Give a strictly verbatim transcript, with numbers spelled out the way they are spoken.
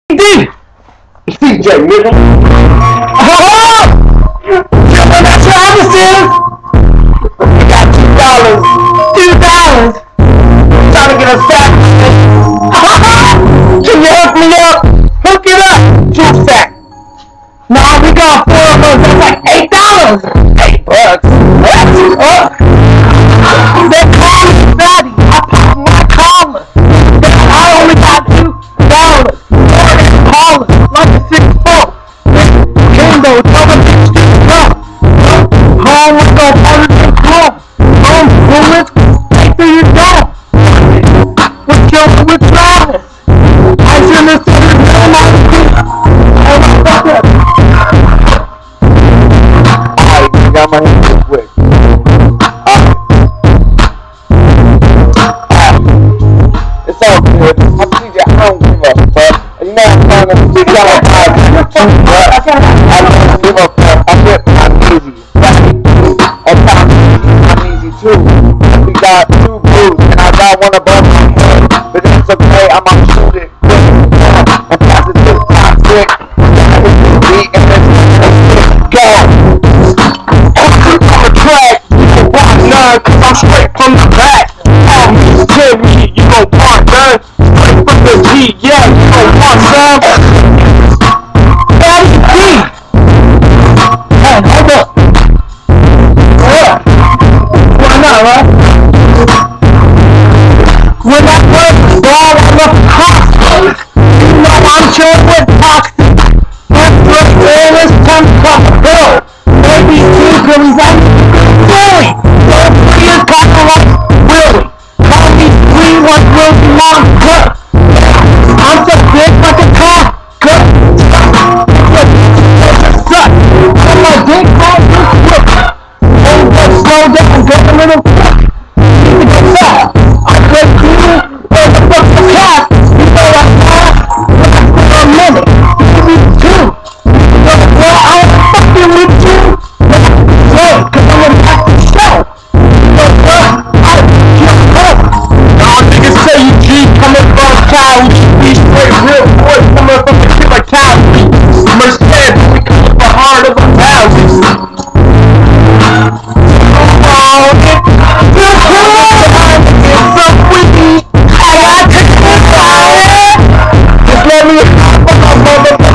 D! C J, nigga. Oh! Children, that's your offices! We got two dollars. Two dollars! Trying to get a sack. Can you hook me up? Hook it up! Two sack. Nah, we got four of those. That's like eight dollars. Eight bucks. What? Oh. They're calling fatty. I pop my collar. I only got two dollars. Callers, like a six foot. Kendo, tell the bitch to stop. Home with the positive call. Home, bullets, take to your dog. What's your withdrawals? I shouldn't have said it no more. Oh my fucker. Alright, I got my hand real quick. Alright. It's all good. I'm T J, I don't give a fuck. You know I'm trying to figure out how to do it, but I don't give a fuck. I'm with my easy. On top of I'm easy too. We got two blues, and I got one above my head. But it's okay, I'ma shoot it quick. And pass it to the top quick. Beat and then go. On the track, you can walk none, cause I'm straight from the back. Oh, you tell me you gon' park none. Straight from the G, yeah, you gon' want some? Daddy D! Hey, hold up. What? Why not, right? When I first ball on the hospital, you know I'm chilling with toxic. My first girl is ten cup girl. Maybe two girls I'm silly. So free is kinda like Willie. Call me free like Willie Monster. I'm so big like a car. Good. I'm like dick hard this quick. Oh, but slow down, get a little quick. Need to get fast. I could do it. Where the fuck's the cat? You know I'm fast. Last for a minute. Give me two. You know what? I'm fucking with you. Slow, cause I'm gonna have to show. You know what? I can't help. Y'all niggas say you G coming from Cali. We straight real boys coming from the shit like Cali. Mercedes, we coming for hard of a thousand. Oh, it's too cool. It's so windy. I got to get fire. Just let me hop on my motherfucker.